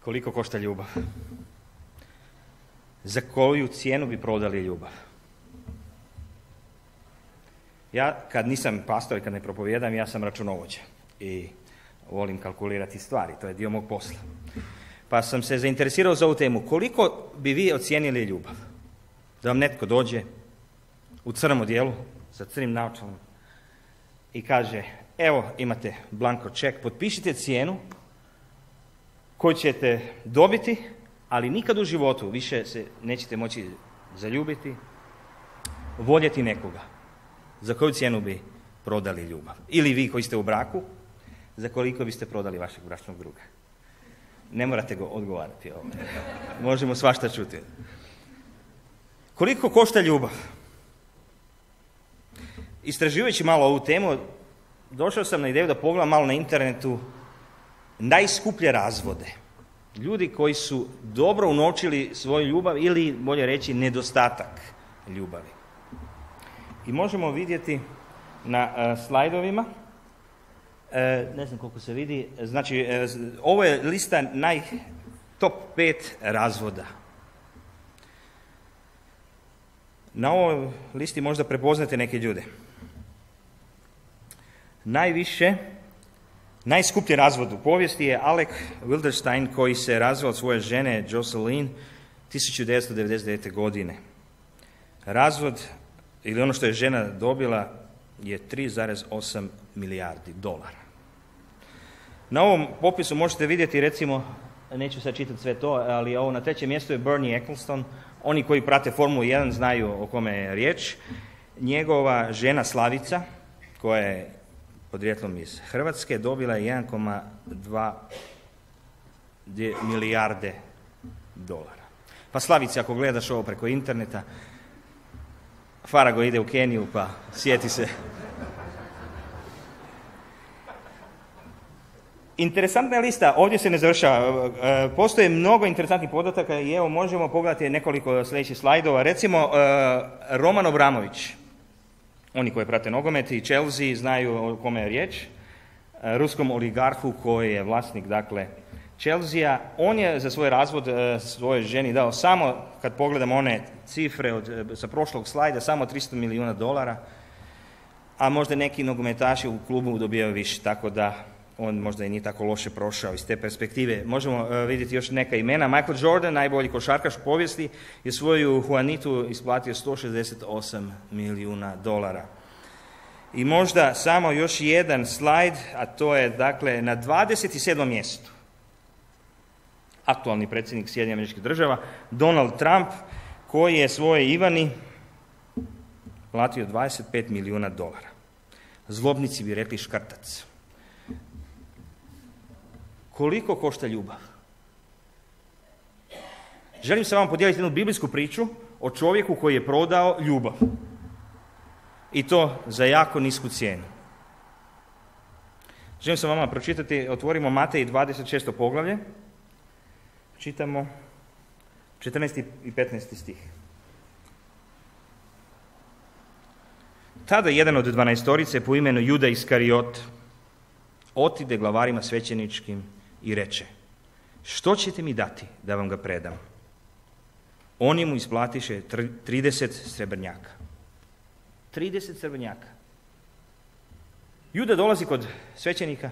Koliko košta ljubav? Za koju cijenu bi prodali ljubav? Ja, kad nisam pastor i kad ne propovijedam, ja sam računovođa i volim kalkulirati stvari, to je dio mog posla. Pa sam se zainteresirao za ovu temu. Koliko bi vi ocijenili ljubav? Da vam netko dođe u crnom odijelu, sa crnim naočalama i kaže, evo imate blanko ček, potpišite cijenu koju ćete dobiti, ali nikad u životu više se nećete moći zaljubiti, voljeti nekoga. Za koju cijenu bi prodali ljubav? Ili vi koji ste u braku, za koliko biste prodali vašeg bračnog druga? Ne morate go odgovarati. Možemo svašta čuti. Koliko košta ljubav? Istraživajući malo ovu temu, došao sam na ideju da pogledam malo na internetu najskuplje razvode. Ljudi koji su dobro unovčili svoju ljubav ili, bolje reći, nedostatak ljubavi. I možemo vidjeti na slajdovima, ne znam koliko se vidi, znači ovo je lista top 5 razvoda. Na ovoj listi možda prepoznate neke ljude. Najskuplji razvod u povijesti je Alec Wildenstein koji se razveo od svoje žene Jocelyn 1999. godine. Razvod, ili ono što je žena dobila, je 3,8 milijardi dolara. Na ovom popisu možete vidjeti, recimo, neću sad čitati sve to, ali ovo na trećem mjestu je Bernie Ecclestone. Oni koji prate Formulu 1 znaju o kome je riječ. Njegova žena Slavica, koja je podrijetlom iz Hrvatske, dobila je 1,2 milijarde dolara. Pa Slavici, ako gledaš ovo preko interneta, Farago ide u Keniju, pa sjeti se. Interesantna lista, ovdje se ne završava. Postoje mnogo interesantnih podataka i evo možemo pogledati nekoliko sljedećih slajdova. Recimo, Roman Abramović, oni koji prate nogomet i Chelsea znaju o kome je riječ, ruskom oligarhu koji je vlasnik, dakle, Chelsea. On je za svoj razvod svojoj ženi dao samo, kad pogledamo one cifre sa prošlog slajda, samo 300 milijuna dolara, a možda neki nogometaši u klubu dobijaju više, tako da on možda i nije tako loše prošao iz te perspektive. Možemo vidjeti još neka imena. Michael Jordan, najbolji košarkaš u povijesti, je svoju Juanitu isplatio 168 milijuna dolara. I možda samo još jedan slajd, a to je, dakle, na 27. mjestu aktualni predsjednik Sjedinjenih Američkih Država, Donald Trump, koji je svoje Ivani platio 25 milijuna dolara. Zlobnici bi rekli škrtac. Koliko košta ljubav? Želim se vam podijeliti jednu biblijsku priču o čovjeku koji je prodao ljubav. I to za jako nisku cijenu. Želim se vama pročitati, otvorimo Matej 26. poglavlje. Čitamo 14. i 15. stih. Tada jedan od 12 po imenu Juda Iskariot otide glavarima svećeničkim i reče: što ćete mi dati da vam ga predam? Oni mu isplatiše 30 srebrnjaka. 30 srebrnjaka. Juda dolazi kod svećenika,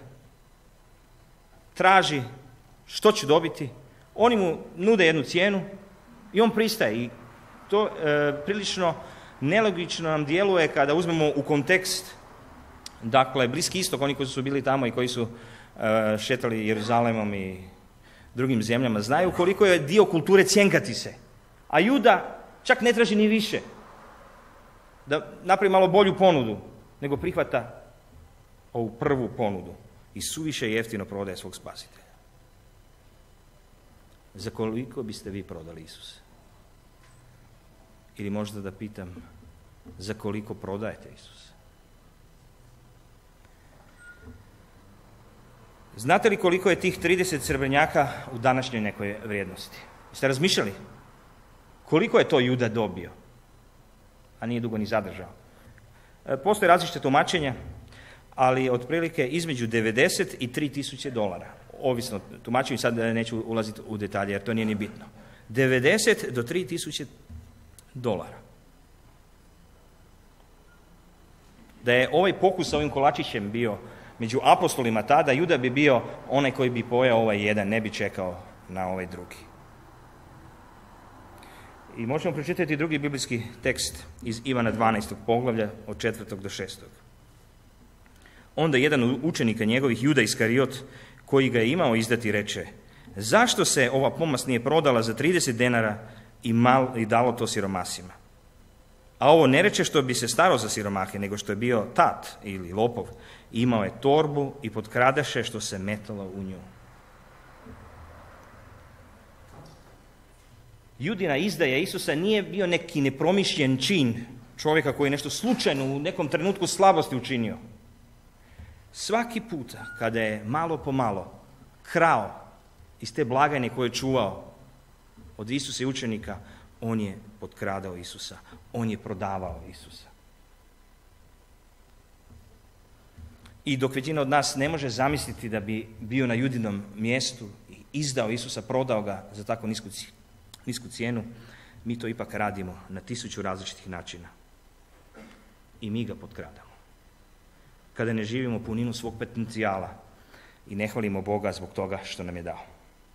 traži što će dobiti, oni mu nude jednu cijenu i on pristaje. I to prilično nelogično nam djeluje kada uzmemo u kontekst, dakle, Bliski istok, oni koji su bili tamo i koji su šetali Jeruzalemom i drugim zemljama, znaju koliko je dio kulture cjenkati se. A Juda čak ne traži ni više da napravi malo bolju ponudu, nego prihvata ovu prvu ponudu i suviše jeftino prodaje svog spasitelja. Za koliko biste vi prodali Isusa? Ili možda da pitam, za koliko prodajete Isusa? Znate li koliko je tih 30 srebrnjaka u današnjoj nekoj vrijednosti? Jeste razmišljali? Koliko je to Juda dobio? A nije dugo ni zadržao. Postoje različite tumačenja, ali otprilike između 90 i 3.000 dolara. ovisno tumačenju, sad neću ulaziti u detalje jer to nije ni bitno. 90 do 3000 dolara. Da je ovaj pokus sa ovim kolačićem bio među apostolima tada, Juda bi bio onaj koji bi pojeo ovaj jedan, ne bi čekao na ovaj drugi. I možemo pročitati drugi biblijski tekst iz Ivana 12. poglavlja od 4. do 6. Onda jedan od učenika njegovih, Juda Iskariot, koji ga je imao izdati, reče: zašto se ova pomast nije prodala za 30 denara i dalo to siromasima? A ovo ne reče što bi se staro za siromahe, nego što je bio tat ili lopov. Imao je torbu i potkradaše što se metalo u nju. Judina izdaja Isusa nije bio neki nepromišljen čin čovjeka koji je nešto slučajno u nekom trenutku slabosti učinio. Svaki puta kada je malo po malo krao iz te blagajne koje je čuvao od Isusa i učenika, on je potkradao Isusa, on je prodavao Isusa. I dok većina od nas ne može zamisliti da bi bio na Judinom mjestu i izdao Isusa, prodao ga za tako nisku cijenu, mi to ipak radimo na 1000 različitih načina. I mi ga potkradamo. Kada ne živimo puninu svog potencijala i ne hvalimo Boga zbog toga što nam je dao.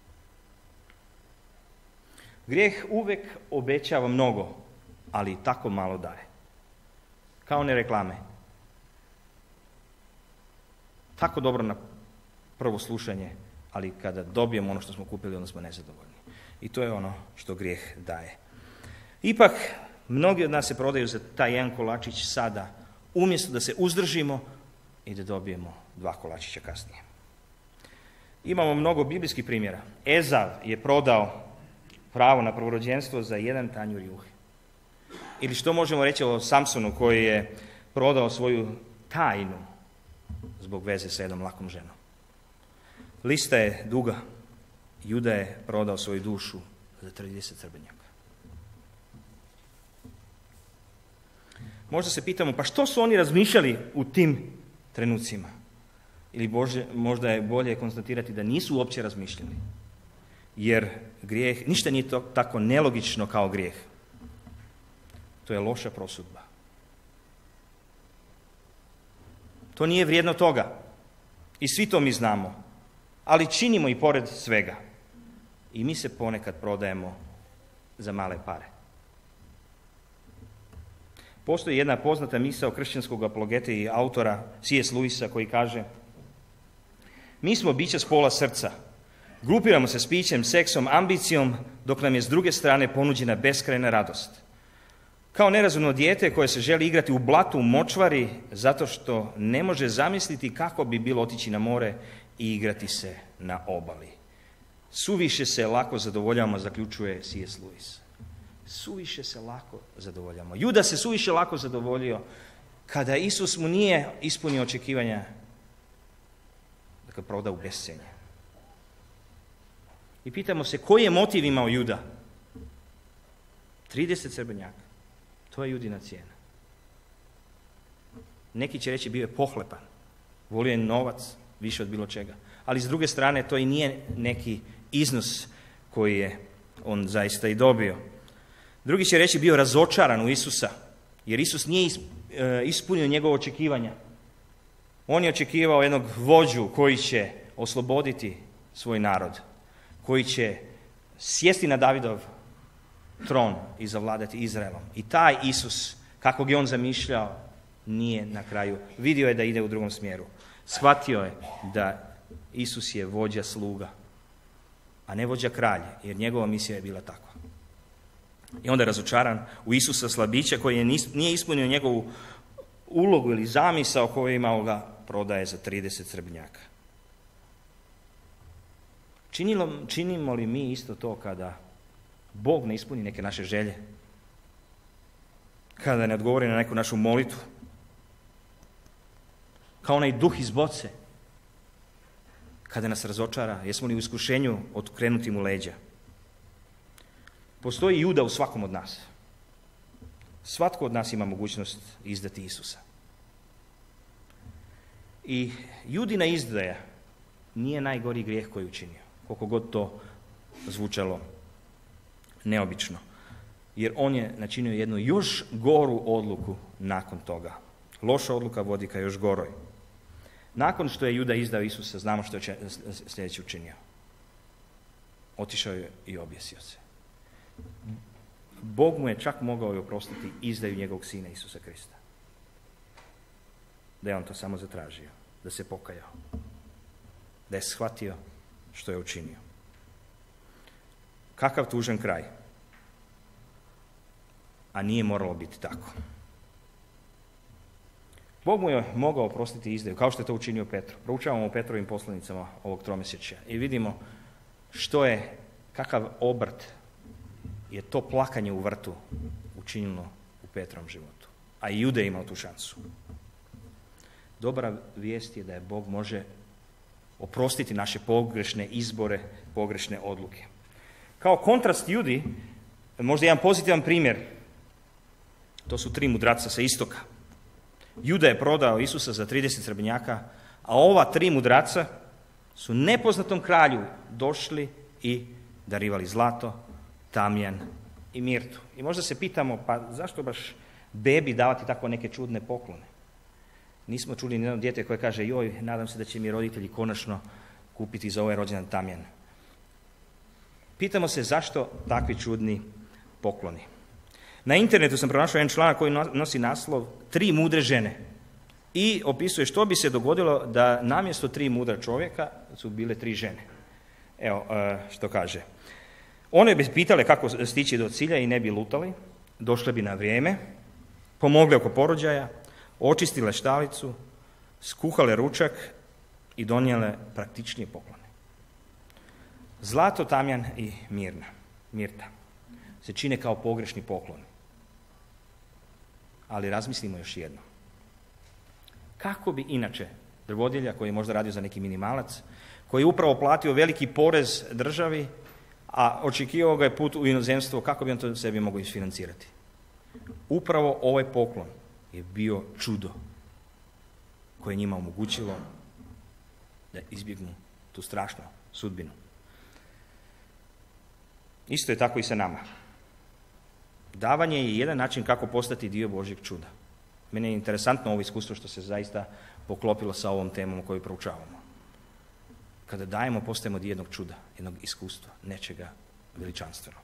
Grijeh uvijek obećava mnogo, ali tako malo daje. Kao one reklame. Tako dobro na prvo slušanje, ali kada dobijemo ono što smo kupili, onda smo nezadovoljni. I to je ono što grijeh daje. Ipak, mnogi od nas se prodaju za taj jedan kolačić sada, umjesto da se uzdržimo i da dobijemo 2 kolačića kasnije. Imamo mnogo biblijskih primjera. Ezav je prodao pravo na prvorođenstvo za 1 tanjur juhe. Ili što možemo reći o Samsonu koji je prodao svoju tajnu zbog veze sa jednom lakom ženom. Lista je duga. Juda je prodao svoju dušu za 30 srebrnjaka. Možda se pitamo, pa što su oni razmišljali u tim trenucima? Ili možda je bolje konstatirati da nisu uopće razmišljali. Jer grijeh, ništa nije to tako nelogično kao grijeh. To je loša prosudba. To nije vrijedno toga. I svi to mi znamo. Ali činimo i pored svega. I mi se ponekad prodajemo za male pare. Postoji jedna poznata misao kršćanskog apologete i autora C.S. Lewisa koji kaže: mi smo bića s pola srca. Grupiramo se s pićem, seksom, ambicijom, dok nam je s druge strane ponuđena beskrajna radost. Kao nerazumno dijete koje se želi igrati u blatu, u močvari, zato što ne može zamisliti kako bi bilo otići na more i igrati se na obali. Suviše se lako zadovoljavamo, zaključuje C.S. Lewis. Suviše se lako zadovoljavamo. Juda se suviše lako zadovoljio kada Isus mu nije ispunio očekivanja da ga proda u bescenje. I pitamo se koji je motiv imao Juda? 30 srebrnjaka. To je Judina cijena. Neki će reći bio je pohlepan. Volio je novac više od bilo čega. Ali s druge strane to i nije neki iznos koji je on zaista i dobio. Drugi će reći bio razočaran u Isusa, jer Isus nije ispunio njegove očekivanja. On je očekivao jednog vođu koji će osloboditi svoj narod, koji će sjesti na Davidov tron i zavladati Izraelom. I taj Isus, kakvog je on zamišljao, nije na kraju. Vidio je da ide u drugom smjeru. Shvatio je da Isus je vođa sluga, a ne vođa kralj, jer njegova misija je bila takva. I onda je razočaran u Isusa slabića koji nije ispunio njegovu ulogu ili zamisao koju je imao, ga prodaje za 30 srebrnjaka. Činimo li mi isto to kada Bog ne ispuni neke naše želje? Kada ne odgovori na neku našu molitvu? Kao onaj duh iz boce. Kada nas razočara, jesmo li u iskušenju okrenuti mu leđa? Postoji Juda u svakom od nas. Svatko od nas ima mogućnost izdati Isusa. I Judina izdaja nije najgori grijeh koji je učinio, koliko god to zvučalo neobično. Jer on je načinio jednu još goru odluku nakon toga. Loša odluka vodi ka još goroj. Nakon što je Juda izdao Isusa, znamo što je sljedeće učinio. Otišao je i objesio se. Bog mu je čak mogao i oprostiti izdaju njegovog sina Isusa Krista. Da je on to samo zatražio, da se pokajao, da je shvatio što je učinio. Kakav tužan kraj. A nije moralo biti tako. Bog mu je mogao oprostiti izdaju, kao što je to učinio Petru. Proučavamo u Petrovim poslanicama ovog tromjesečja i vidimo kakav obrt je to plakanje u vrtu učinilo u Petrovom životu. A i Juda je imao tu šansu. Dobra vijest je da je Bog može oprostiti naše pogrešne izbore, pogrešne odluke. Kao kontrast Judi, možda jedan pozitivan primjer, to su 3 mudraca sa istoka. Juda je prodao Isusa za 30 srebrnjaka, a ova 3 mudraca su nepoznatom kralju došli i darivali zlato, tamjan i mirtu. I možda se pitamo, pa zašto baš bebi davati tako neke čudne poklone? Nismo čuli ni jedno dijete koje kaže, joj, nadam se da će mi roditelji konačno kupiti za ovaj rođendan tamjan. Pitamo se zašto takvi čudni pokloni. Na internetu sam pronašao jedan članak koji nosi naslov 3 mudre žene i opisuje što bi se dogodilo da namjesto 3 mudra čovjeka su bile 3 žene. Evo što kaže. One bi pitale kako stići do cilja i ne bi lutali, došle bi na vrijeme, pomogle oko porođaja, očistile štalicu, skuhale ručak i donijele praktičnije poklone. Zlato, tamjan i mirta se čine kao pogrešni pokloni. Ali razmislimo još jedno. Kako bi inače drvodjelja koji je možda radio za neki minimalac, koji je upravo platio veliki porez državi, a očekivao ga je put u inozemstvo, kako bi on to sebi mogao isfinancirati? Upravo ovaj poklon je bio čudo koje je njima omogućilo da izbjegnu tu strašnu sudbinu. Isto je tako i sa nama. Davanje je jedan način kako postati dio Božjeg čuda. Meni je interesantno ovo iskustvo što se zaista poklopilo sa ovom temom koju proučavamo. Kada dajemo, postajemo dio jednog čuda, jednog iskustva, nečega veličanstvenog.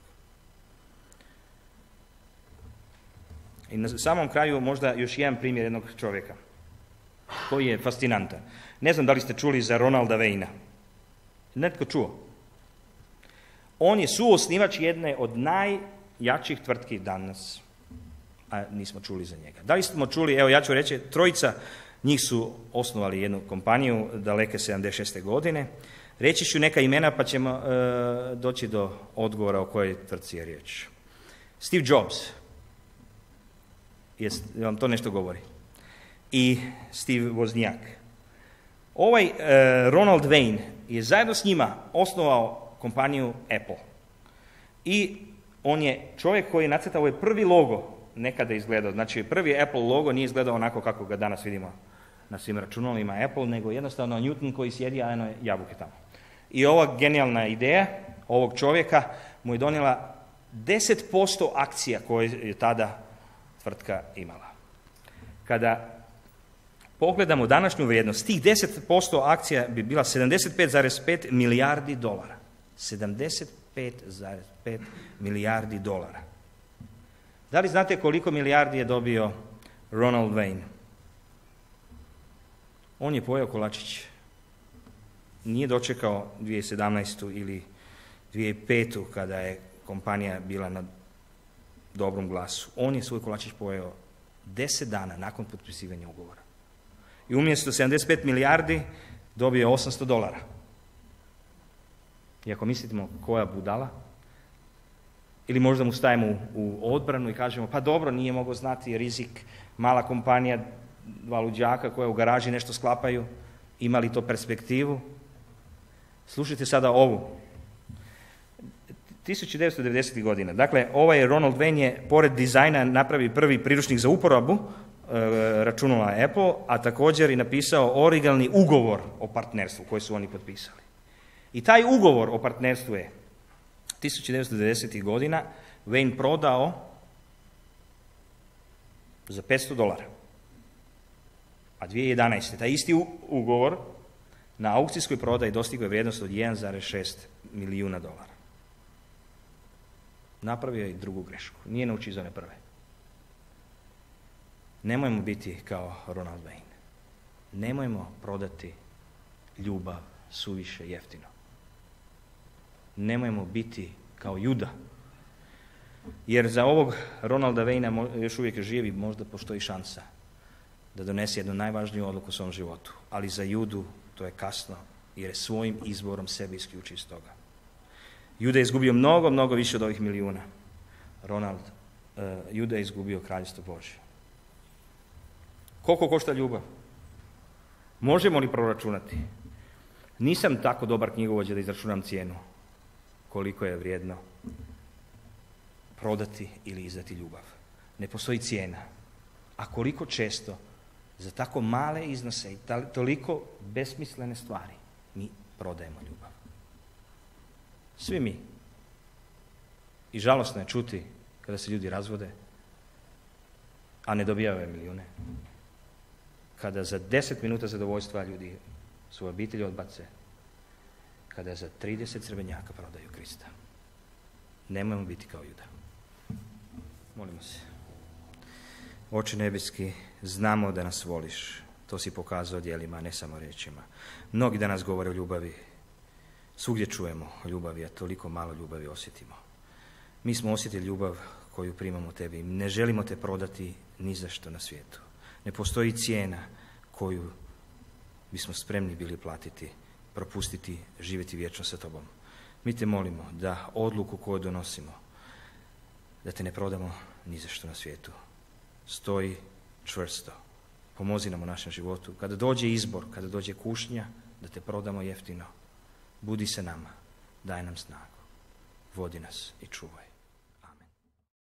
I na samom kraju možda još jedan primjer jednog čovjeka koji je fascinantan. Ne znam da li ste čuli za Ronalda Wayna. Netko čuo? On je suosnivač jedne od najjačih tvrtki danas, a nismo čuli za njega. Da li smo čuli, evo ja ću reći, 3 njih su osnovali jednu kompaniju daleke 76. godine. Reći ću neka imena pa ćemo doći do odgovora o kojoj tvrtci je riječ. Steve Jobs, vam to nešto govori, i Steve Wozniak. Ovaj Ronald Wayne je zajedno s njima osnovao kompaniju Apple. I on je čovjek koji je nacrtao ovaj prvi logo nekada izgledao. Znači prvi Apple logo nije izgledao onako kako ga danas vidimo na svim računalima Apple, nego jednostavno Newton koji sjedi, a jedno je jabuke tamo. I ova genijalna ideja ovog čovjeka mu je donijela 10% akcija koje je tada tvrtka imala. Kada pogledamo današnju vrijednost, tih 10% akcija bi bila 75,5 milijardi dolara. 75,5 milijardi dolara. Da li znate koliko milijardi je dobio Ronald Wayne? On je pojeo kolačić. Nije dočekao 2017. ili 2005. kada je kompanija bila na dobrom glasu. On je svoj kolačić pojeo 10 dana nakon potpisivanja ugovora. I umjesto 75 milijardi dobio $800. I ako mislimo koja budala, ili možda mu stajemo u odbranu i kažemo pa dobro, nije mogao znati rizik, mala kompanija, 2 luđaka koja u garaži nešto sklapaju, ima li to perspektivu? Slušajte sada ovu. 1990. godina. Dakle, ovaj Ronald Wayne je, pored dizajna, napravi prvi priručnik za uporabu računala Apple, a također i napisao originalni ugovor o partnerstvu koji su oni potpisali. I taj ugovor o partnerstvu je 1990. godina Wayne prodao za $500. A 2011. taj isti ugovor na aukcijskoj prodaji dostigao je vrijednost od $1,6 milijuna. Napravio je i drugu grešku. Nije naučio iz one prve. Nemojmo biti kao Ronald Wayne. Nemojmo prodati ljubav suviše jeftino. Nemojmo biti kao Juda. Jer za ovog Ronalda Wayna još uvijek živi, možda postoji šansa da donese jednu najvažniju odluku u svom životu. Ali za Judu to je kasno, jer je svojim izborom sebe isključio iz toga. Juda je izgubio mnogo, mnogo više od ovih milijuna. Juda je izgubio kraljevstvo Božje. Koliko košta ljubav? Možemo li proračunati? Nisam tako dobar knjigovođa da izračunam cijenu. Koliko je vrijedno prodati ili izdati ljubav. Ne postoji cijena. A koliko često za tako male iznose i toliko besmislene stvari mi prodajemo ljubav. Svi mi. I žalosno je čuti kada se ljudi razvode, a ne dobijaju ove milijune. Kada za 10 minuta zadovoljstva ljudi svoje obitelji odbace, kada za 30 crvenjaka prodaju Krista. Nemojmo biti kao Juda. Molimo se. Oče nebeski, znamo da nas voliš. To si pokazao djelima, a ne samo riječima. Mnogi danas govore o ljubavi. Svugdje čujemo o ljubavi, a toliko malo ljubavi osjetimo. Mi smo osjetili ljubav koju primamo tebi. Ne želimo te prodati ni za što na svijetu. Ne postoji cijena koju bismo spremni bili platiti, propustiti, živjeti vječno sa tobom. Mi te molimo da odluku koju donosimo, da te ne prodamo ni za što na svijetu. Stoji čvrsto. Pomozi nam u našem životu. Kada dođe izbor, kada dođe kušnja, da te prodamo jeftino. Budi se nama, daj nam snagu. Vodi nas i čuvaj.